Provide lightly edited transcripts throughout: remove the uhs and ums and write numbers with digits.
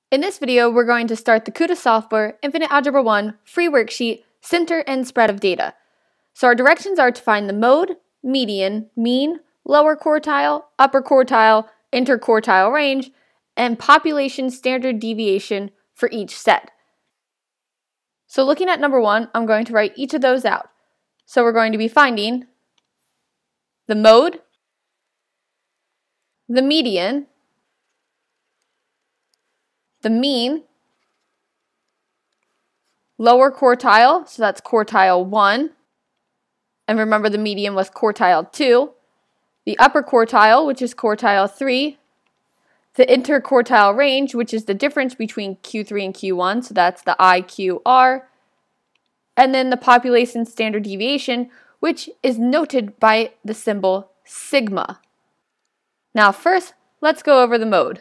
In this video, we're going to start the KutaSoftware Infinite Algebra 1 free worksheet, Center and Spread of Data. So our directions are to find the mode, median, mean, lower quartile, upper quartile, interquartile range, and population standard deviation for each set. So looking at number 1, I'm going to write each of those out. So we're going to be finding the mode, the median, the mean, lower quartile, so that's quartile 1, and remember the median was quartile 2, the upper quartile, which is quartile 3, the interquartile range, which is the difference between Q3 and Q1, so that's the IQR, and then the population standard deviation, which is noted by the symbol sigma. Now first, let's go over the mode.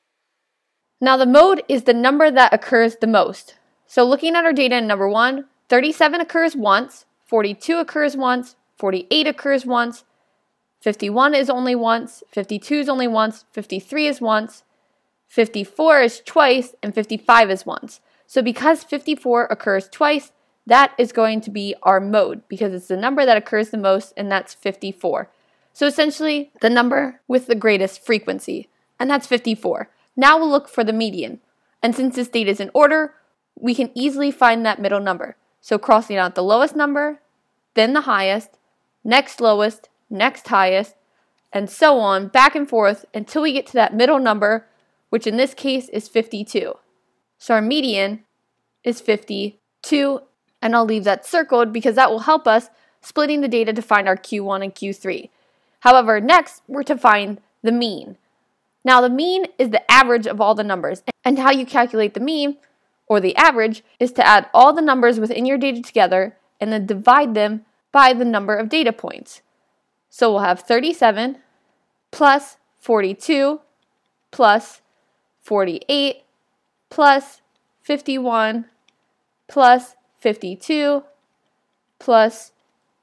Now the mode is the number that occurs the most. So looking at our data in number 1, 37 occurs once, 42 occurs once, 48 occurs once, 51 is only once, 52 is only once, 53 is once, 54 is twice, and 55 is once. So because 54 occurs twice, that is going to be our mode because it's the number that occurs the most, and that's 54. So essentially, the number with the greatest frequency, and that's 54. Now we'll look for the median. And since this data is in order, we can easily find that middle number. So crossing out the lowest number, then the highest, next lowest, next highest, and so on, back and forth until we get to that middle number, which in this case is 52. So our median is 52, and I'll leave that circled because that will help us splitting the data to find our Q1 and Q3. However, next we're to find the mean. Now the mean is the average of all the numbers, and how you calculate the mean, or the average, is to add all the numbers within your data together and then divide them by the number of data points. So we'll have 37 plus 42 plus 48 plus 51 plus 52 plus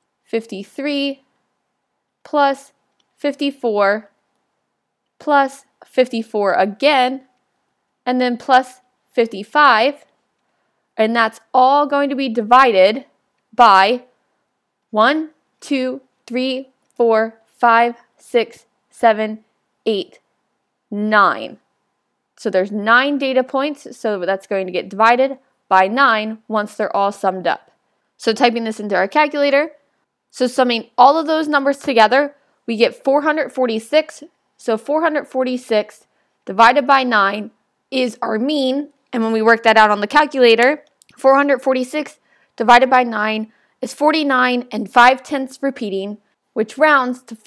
53 plus 54 plus 54 again, and then plus 55, and that's all going to be divided by 1, 2, 3, 4, 5, 6, 7, 8, 9. So there's 9 data points, so that's going to get divided by 9 once they're all summed up. So typing this into our calculator, so summing all of those numbers together, we get 446. So 446 divided by 9 is our mean, and when we work that out on the calculator, 446 divided by 9 is 49 and 5/10 repeating, which rounds to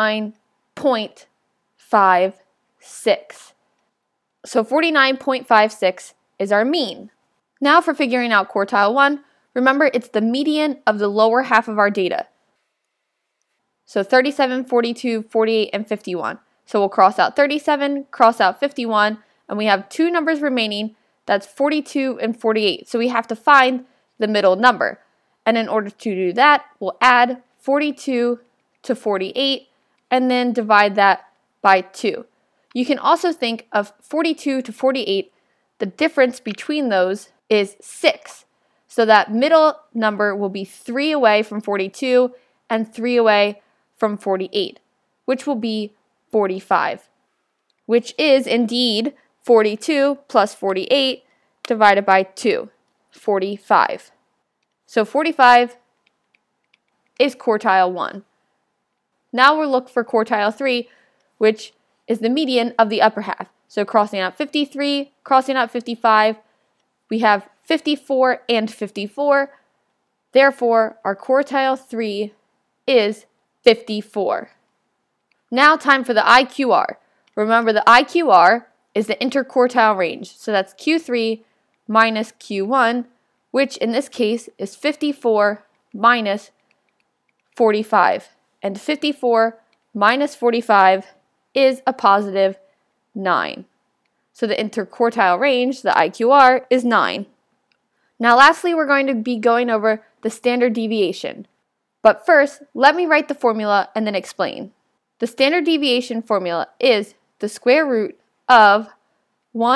49.56. So 49.56 is our mean. Now for figuring out quartile 1, remember it's the median of the lower half of our data. So 37, 42, 48, and 51. So we'll cross out 37, cross out 51, and we have 2 numbers remaining. That's 42 and 48. So we have to find the middle number. And in order to do that, we'll add 42 to 48 and then divide that by 2. You can also think of 42 to 48. The difference between those is 6. So that middle number will be 3 away from 42 and 3 away from 48, which will be 45, which is indeed 42 plus 48 divided by 2, 45. So 45 is quartile 1. Now we'll look for quartile 3, which is the median of the upper half. So crossing out 53, crossing out 55, we have 54 and 54. Therefore, our quartile 3 is 54. Now time for the IQR. Remember the IQR is the interquartile range. So that's Q3 minus Q1, which in this case is 54 minus 45. And 54 minus 45 is a positive 9. So the interquartile range, the IQR, is 9. Now lastly, we're going to be going over the standard deviation. But first, let me write the formula and then explain. The standard deviation formula is the square root of 1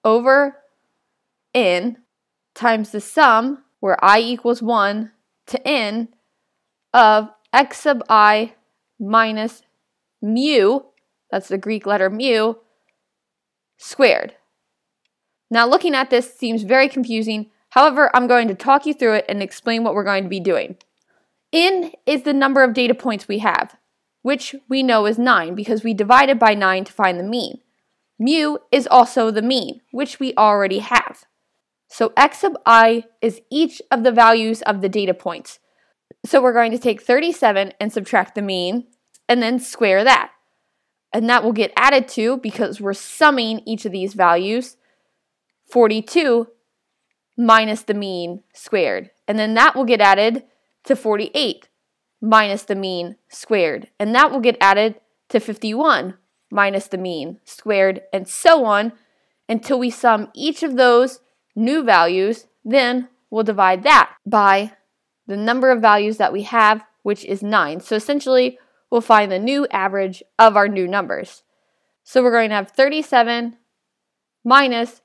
over n times the sum, where I equals 1 to n, of x sub I minus mu, that's the Greek letter mu, squared. Now looking at this seems very confusing. However, I'm going to talk you through it and explain what we're going to be doing. N is the number of data points we have, which we know is 9 because we divided by 9 to find the mean. Mu is also the mean, which we already have. So x sub I is each of the values of the data points. So we're going to take 37 and subtract the mean, and then square that. And that will get added to, because we're summing each of these values, 42 minus the mean squared. And then that will get added to 48 minus the mean squared. And that will get added to 51 minus the mean squared, and so on until we sum each of those new values. Then we'll divide that by the number of values that we have, which is 9. So essentially, we'll find the new average of our new numbers. So we're going to have 37 minus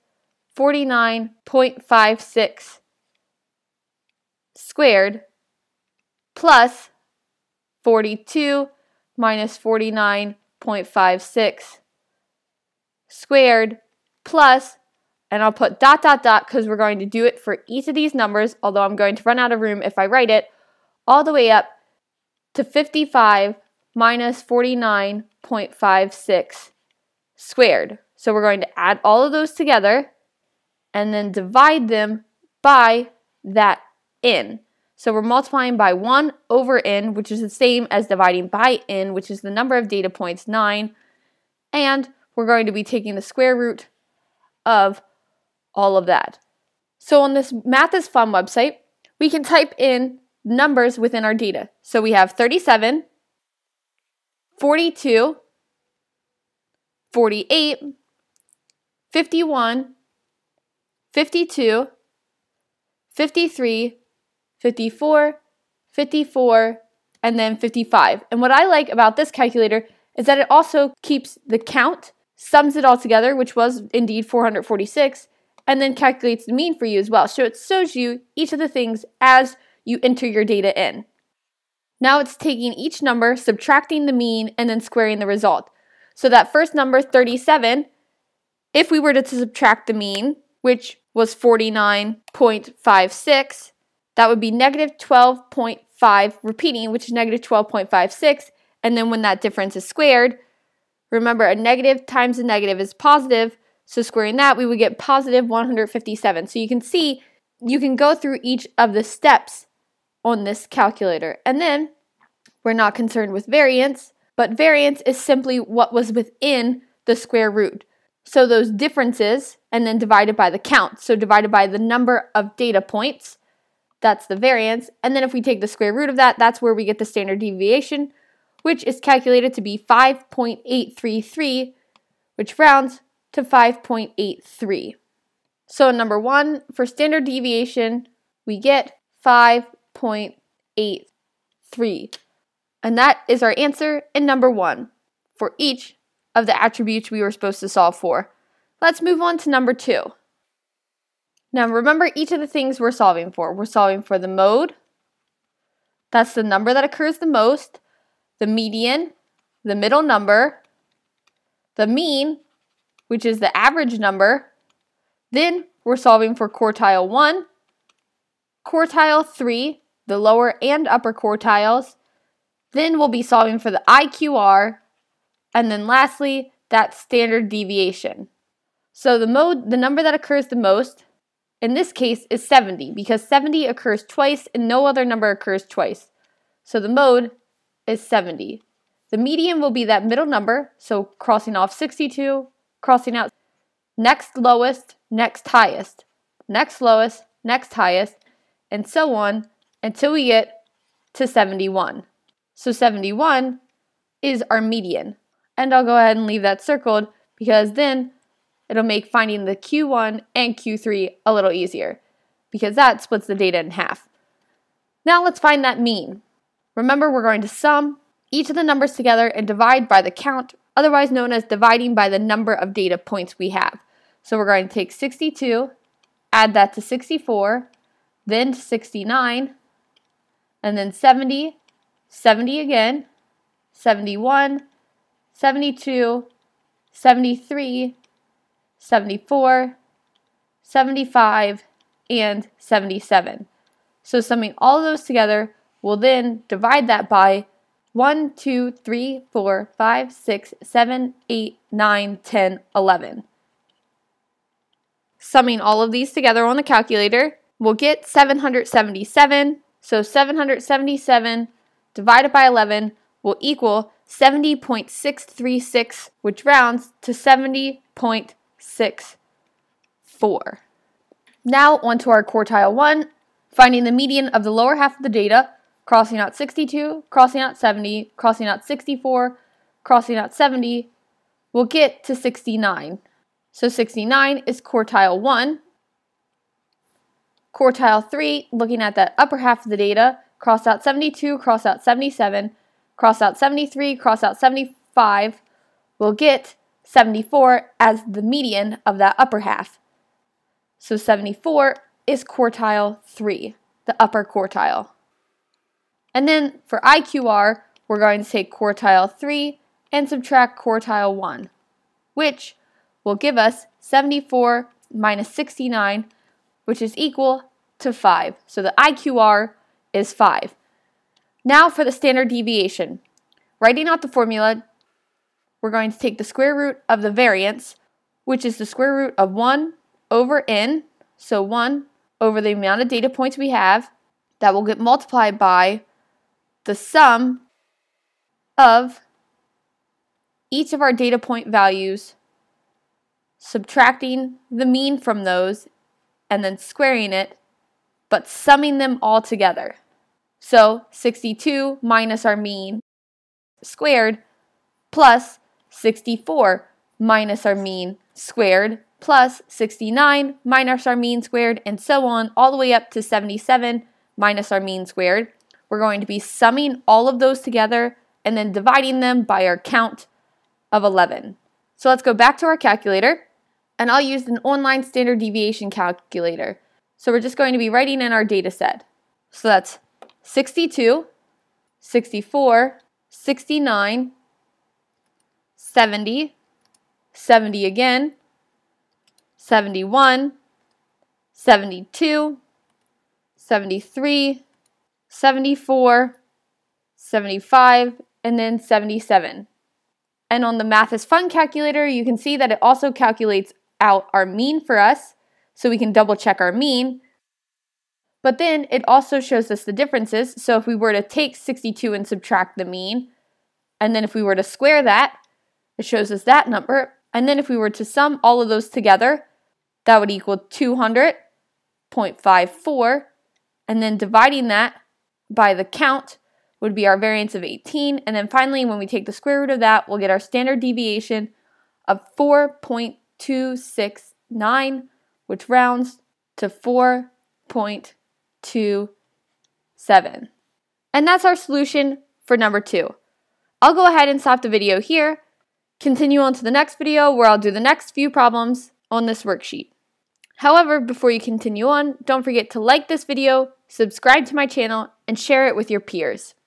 49.56 squared plus 42 minus 49.56 squared plus, and I'll put dot dot dot because we're going to do it for each of these numbers, although I'm going to run out of room if I write it, all the way up to 55 minus 49.56 squared. So we're going to add all of those together and then divide them by that n. So we're multiplying by 1 over n, which is the same as dividing by n, which is the number of data points, 9. And we're going to be taking the square root of all of that. So on this Math is Fun website, we can type in numbers within our data. So we have 37, 42, 48, 51, 52, 53, 54, 54, and then 55. And what I like about this calculator is that it also keeps the count, sums it all together, which was indeed 446, and then calculates the mean for you as well. So it shows you each of the things as you enter your data in. Now it's taking each number, subtracting the mean, and then squaring the result. So that first number, 37, if we were to subtract the mean, which was 49.56, that would be negative 12.5, repeating, which is negative 12.56. And then when that difference is squared, remember a negative times a negative is positive. So squaring that, we would get positive 157. So you can see, you can go through each of the steps on this calculator. And then we're not concerned with variance, but variance is simply what was within the square root. So those differences, and then divided by the count. So divided by the number of data points, that's the variance. And then if we take the square root of that, that's where we get the standard deviation, which is calculated to be 5.833, which rounds to 5.83. So in number 1, for standard deviation, we get 5.83. And that is our answer in number 1 for each of the attributes we were supposed to solve for. Let's move on to number 2. Now remember each of the things we're solving for. We're solving for the mode, that's the number that occurs the most, the median, the middle number, the mean, which is the average number. Then we're solving for quartile 1, quartile 3, the lower and upper quartiles. Then we'll be solving for the IQR, and then lastly, that standard deviation. So the mode, the number that occurs the most, in this case is 70, because 70 occurs twice and no other number occurs twice. So the mode is 70. The median will be that middle number, so crossing off 62, crossing out next lowest, next highest, next lowest, next highest, and so on until we get to 71. So 71 is our median. And I'll go ahead and leave that circled because then it'll make finding the Q1 and Q3 a little easier because that splits the data in half. Now let's find that mean. Remember, we're going to sum each of the numbers together and divide by the count, otherwise known as dividing by the number of data points we have. So we're going to take 62, add that to 64, then to 69, and then 70, 70 again, 71, 72, 73, 74, 75, and 77. So summing all of those together, we'll then divide that by 1, 2, 3, 4, 5, 6, 7, 8, 9, 10, 11. Summing all of these together on the calculator, we'll get 777. So 777 divided by 11 will equal 70.636, which rounds to 70.64. Now onto our quartile 1, finding the median of the lower half of the data, crossing out 62, crossing out 70, crossing out 64, crossing out 70, we'll get to 69. So 69 is quartile 1. Quartile 3, looking at that upper half of the data, cross out 72, cross out 77, cross out 73, cross out 75, we'll get 74 as the median of that upper half. So 74 is quartile 3, the upper quartile. And then for IQR, we're going to take quartile 3 and subtract quartile 1, which will give us 74 minus 69, which is equal to 5. So the IQR is 5. Now for the standard deviation. Writing out the formula, we're going to take the square root of the variance, which is the square root of 1 over n, so 1 over the amount of data points we have, that will get multiplied by the sum of each of our data point values, subtracting the mean from those, and then squaring it, but summing them all together. So 62 minus our mean squared plus 64 minus our mean squared plus 69 minus our mean squared, and so on, all the way up to 77 minus our mean squared. We're going to be summing all of those together and then dividing them by our count of 11. So let's go back to our calculator, and I'll use an online standard deviation calculator. So we're just going to be writing in our data set. So that's 62, 64, 69, 70, 70 again, 71, 72, 73, 74, 75, and then 77. And on the Math is Fun calculator, you can see that it also calculates out our mean for us, so we can double check our mean. But then it also shows us the differences. So if we were to take 62 and subtract the mean, and then if we were to square that, it shows us that number. And then if we were to sum all of those together, that would equal 200.54. And then dividing that by the count would be our variance of 18. And then finally, when we take the square root of that, we'll get our standard deviation of 4.269, which rounds to 4.27. And that's our solution for number 2. I'll go ahead and stop the video here, continue on to the next video where I'll do the next few problems on this worksheet. However, before you continue on, don't forget to like this video, subscribe to my channel, and share it with your peers.